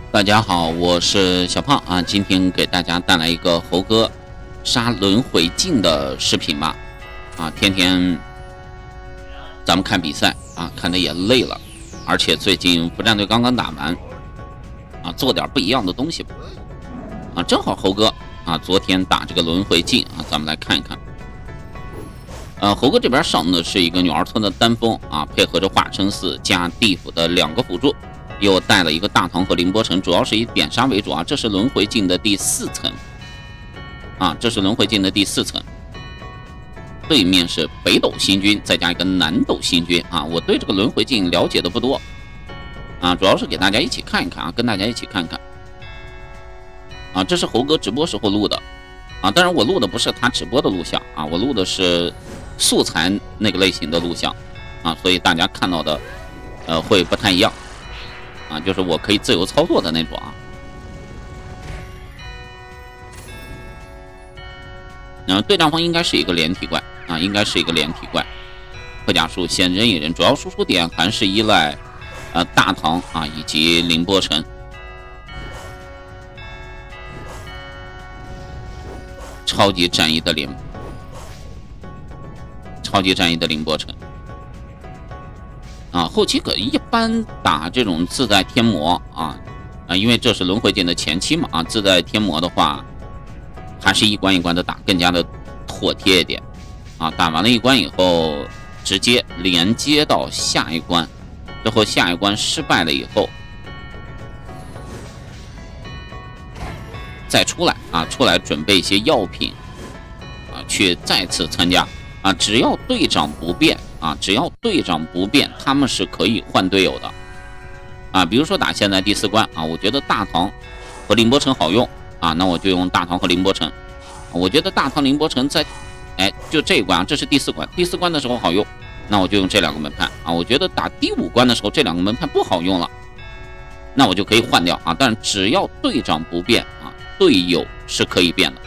大家好，我是小胖啊，今天给大家带来一个猴哥杀轮回镜的视频吧。天天咱们看比赛啊，看的也累了，而且最近服战队刚刚打完啊，做点不一样的东西吧。正好猴哥啊，昨天打这个轮回镜啊，咱们来看一看。猴哥这边上的是一个女儿村的单锋啊，配合着化身4加地府的2个辅助。又带了一个大唐和凌波城，主要是以点杀为主啊。这是轮回镜的第4层啊，这是轮回镜的第4层。对面是北斗星君，再加一个南斗星君啊。我对这个轮回镜了解的不多啊，主要是给大家一起看一看啊，跟大家一起看看啊。这是猴哥直播时候录的啊，当然我录的不是他直播的录像啊，我录的是素材那个类型的录像啊，所以大家看到的会不太一样。就是我可以自由操作的那种啊。对战方应该是一个连体怪啊，应该是一个连体怪。破甲术先扔一扔，主要输出点还是依赖大唐啊以及凌波城。超级战役的凌波城。后期可一般打这种自带天魔因为这是轮回镜的前期嘛自带天魔的话，还是一关一关的打，更加的妥帖一点打完了一关以后，直接连接到下一关，最后下一关失败了以后，再出来准备一些药品去再次参加只要队长不变他们是可以换队友的比如说打现在第4关我觉得大唐和凌波城好用那我就用大唐和凌波城。我觉得大唐凌波城在就这一关这是第4关，第4关的时候好用，那我就用这2个门派我觉得打第5关的时候这2个门派不好用了，那我就可以换掉但只要队长不变队友是可以变的。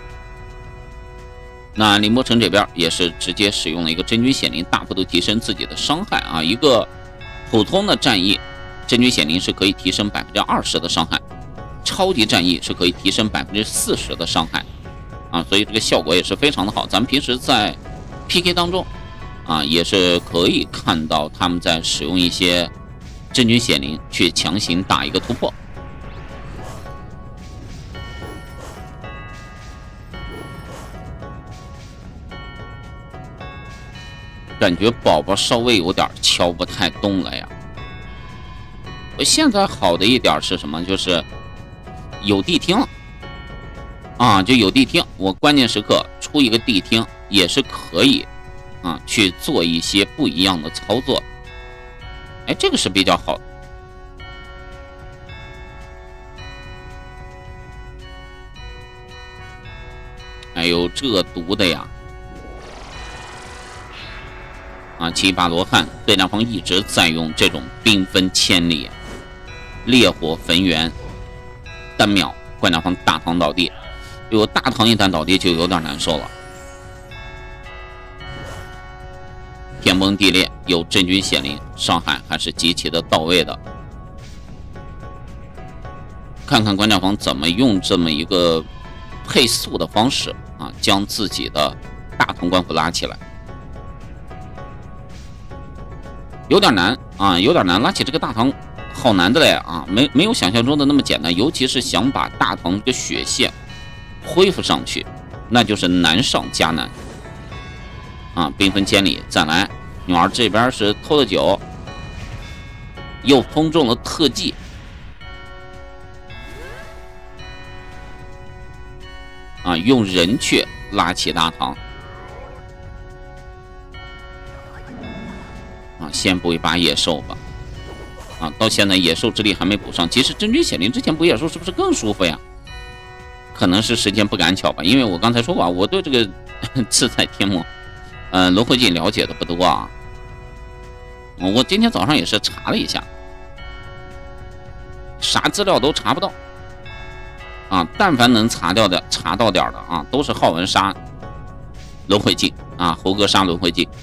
那凌波城这边也是直接使用了一个真君显灵，大幅度提升自己的伤害一个普通的战役，真君显灵是可以提升20%的伤害，超级战役是可以提升40%的伤害所以这个效果也是非常的好。咱们平时在 PK 当中也是可以看到他们在使用一些真君显灵去强行打一个突破。感觉宝宝稍微有点敲不太动了呀。我现在好的一点是什么？就是有地听了就有地听，我关键时刻出一个地听也是可以去做一些不一样的操作。这个是比较好的。哎呦，这毒的呀！7把罗汉对战方一直在用这种兵分千里，烈火焚源，单秒对战方大唐倒地。有大唐一旦倒地就有点难受了。天崩地裂，有真君显灵，伤害还是极其的到位的。看看观战方怎么用这么一个配速的方式将自己的大唐官府拉起来。有点难有点难，拉起这个大唐好难的嘞没有想象中的那么简单，尤其是想把大唐这个血线恢复上去，那就是难上加难兵分千里。再来，女儿这边是偷了酒，又封中了特技用人去拉起大唐先补一把野兽吧到现在野兽之力还没补上。其实真君显灵之前补野兽是不是更舒服呀？可能是时间不赶巧吧，因为我刚才说我对这个自在天魔轮回镜了解的不多我今天早上也是查了一下，啥资料都查不到但凡能查到点的都是浩文杀轮回镜猴哥杀轮回镜。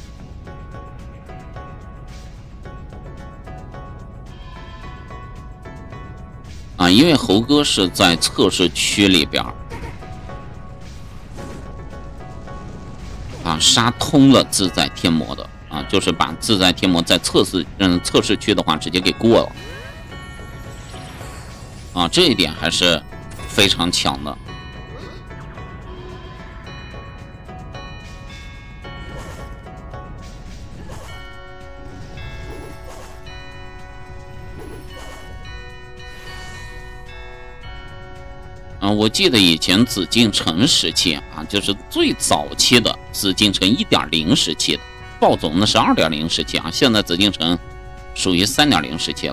啊，因为猴哥是在测试区里边啊杀通了自在天魔的啊，就是把自在天魔在测试区的话直接给过了啊，这一点还是非常强的。我记得以前紫禁城时期啊，就是最早期的紫禁城 1.0 时期的，暴总那是 2.0 时期啊，现在紫禁城属于 3.0 时期了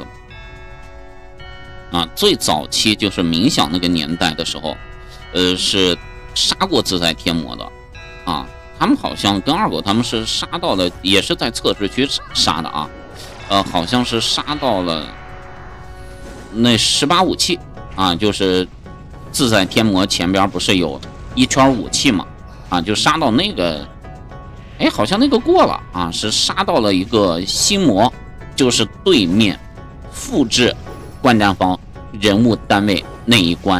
啊。最早期就是冥想那个年代的时候，是杀过自在天魔的啊。他们好像跟二狗他们是杀到了，也是在测试区杀的啊，好像是杀到了那18武器啊，就是自在天魔前边不是有一圈武器嘛？啊，就杀到那个，哎，好像那个过了啊，是杀到了一个心魔，就是对面复制观战方人物单位那一关。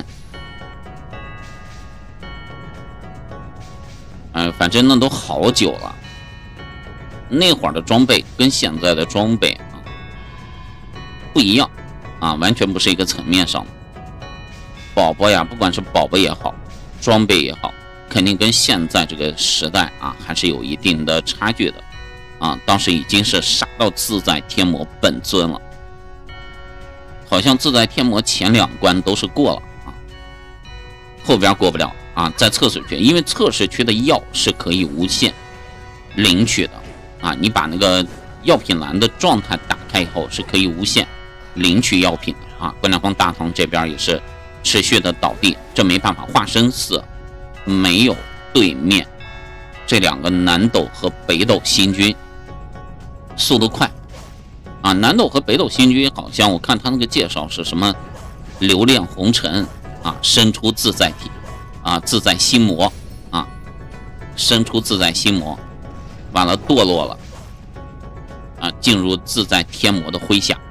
反正那都好久了，那会儿的装备跟现在的装备啊不一样啊，完全不是一个层面上的。宝宝呀，不管是宝宝也好，装备也好，肯定跟现在这个时代啊还是有一定的差距的啊。当时已经是杀到自在天魔本尊了，好像自在天魔前2关都是过了啊，后边过不了啊。在测试区，因为测试区的药是可以无限领取的啊，你把那个药品栏的状态打开以后是可以无限领取药品的啊。观战方大唐这边也是持续的倒地，这没办法，化身寺没有对面这2个南斗和北斗星君速度快啊。南斗和北斗星君好像我看他那个介绍是什么留恋红尘啊，生出自在体啊，自在心魔啊，生出自在心魔，完了堕落了啊，进入自在天魔的麾下。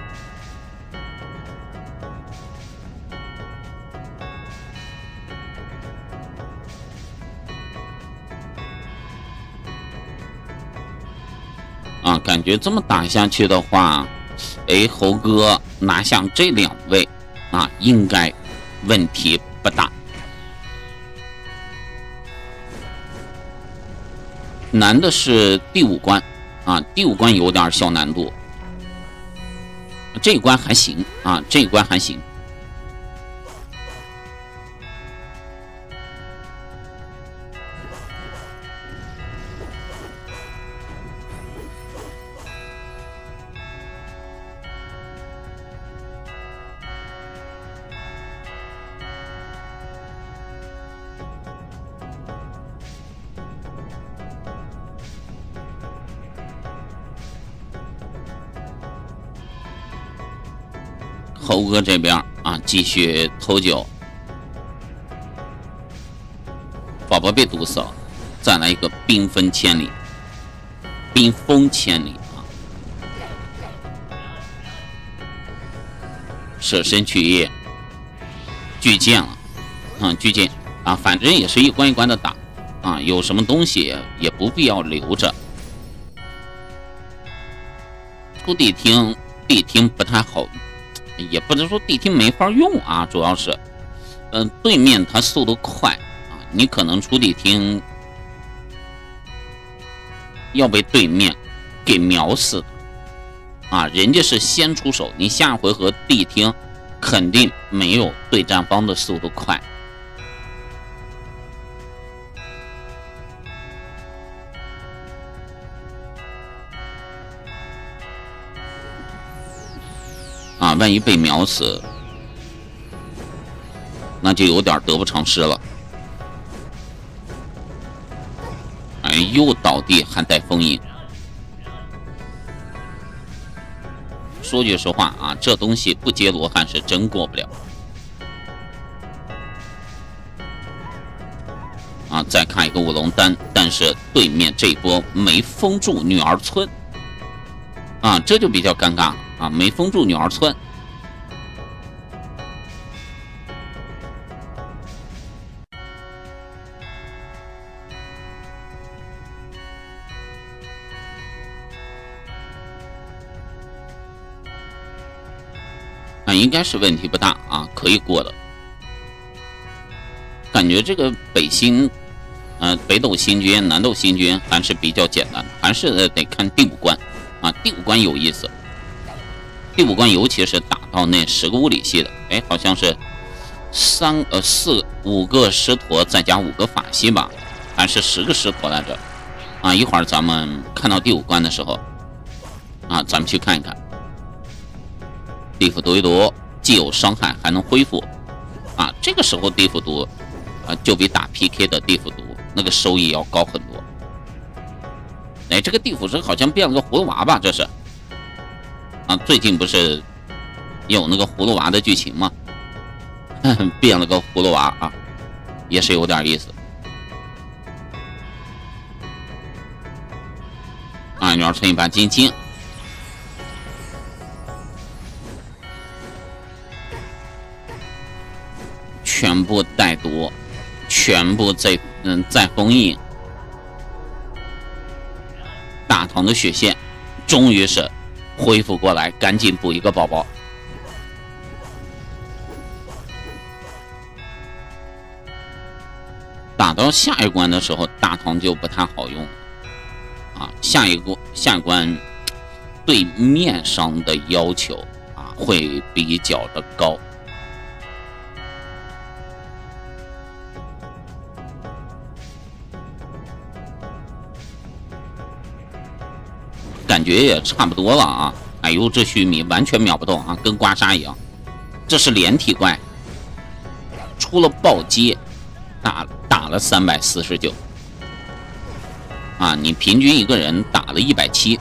啊，感觉这么打下去的话，哎，猴哥拿下这2位啊，应该问题不大。难的是第5关啊，第5关有点小难度，这一关还行啊，这一关还行。猴哥这边啊，继续偷酒，宝宝被毒死了，再来一个兵锋千里，兵锋千里啊！舍身取义，巨剑了啊，巨剑啊，反正也是一关一关的打啊，有什么东西也不必要留着。出地听不太好。也不能说地听没法用啊，主要是，对面他速度快啊，你可能出地听要被对面给秒死的啊，人家是先出手，你下回合地听肯定没有对战方的速度快。啊，万一被秒死，那就有点得不偿失了。哎，又倒地还带封印。说句实话啊，这东西不接罗汉是真过不了。啊，再看一个五龙丹，但是对面这一波没封住女儿村。啊，这就比较尴尬了啊，没封住女儿村。 应该是问题不大啊，可以过的。感觉这个北斗星君、南斗星君还是比较简单的，还是得看第5关啊。第5关有意思，第5关尤其是打到那10个物理系的，哎，好像是5个狮驼再加5个法系吧，还是10个狮驼来着啊。一会儿咱们看到第5关的时候啊，咱们去看一看。地府毒一毒，既有伤害还能恢复啊。这个时候地府毒啊，就比打 PK 的地府毒那个收益要高很多。哎，这个地府神好像变了个葫芦娃吧？这是啊，最近不是有那个葫芦娃的剧情吗？变了个葫芦娃啊，也是有点意思。啊，鸟乘一把金晶。全部带毒，全部再封印。大唐的血线终于是恢复过来，赶紧补一个宝宝。打到下一关的时候，大唐就不太好用啊。下一关对面上的要求啊会比较的高。感觉也差不多了啊！哎呦，这须弥完全秒不动啊，跟刮痧一样。这是连体怪，出了暴击，打了349啊！你平均一个人打了170，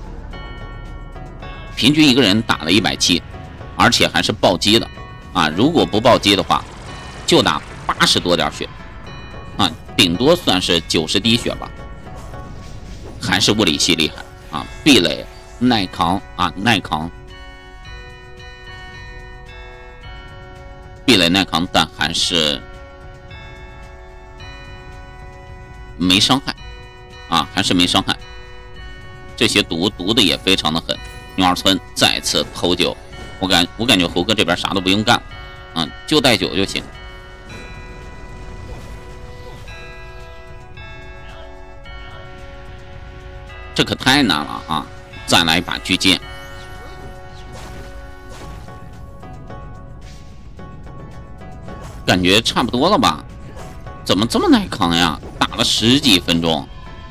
平均一个人打了170，而且还是暴击的啊！如果不暴击的话，就打80多点血啊，顶多算是90滴血吧，还是物理系厉害。啊，壁垒耐扛啊，耐扛，壁垒耐扛，但还是没伤害啊，还是没伤害。这些毒的也非常的狠。牛二村再次偷9，我感觉猴哥这边啥都不用干，啊，就带9就行。这可太难了啊！再来一把巨剑，感觉差不多了吧？怎么这么耐扛呀？打了10几分钟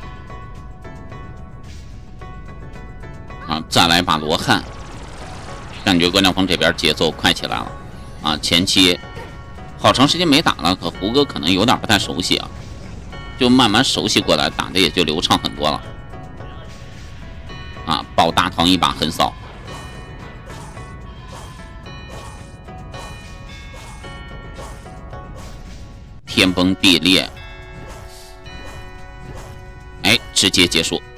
啊！再来一把罗汉，感觉关晓峰这边节奏快起来了啊！前期好长时间没打了，可胡歌可能有点不太熟悉啊，就慢慢熟悉过来，打的也就流畅很多了。啊！爆大唐一把横扫，天崩地裂，哎，直接结束。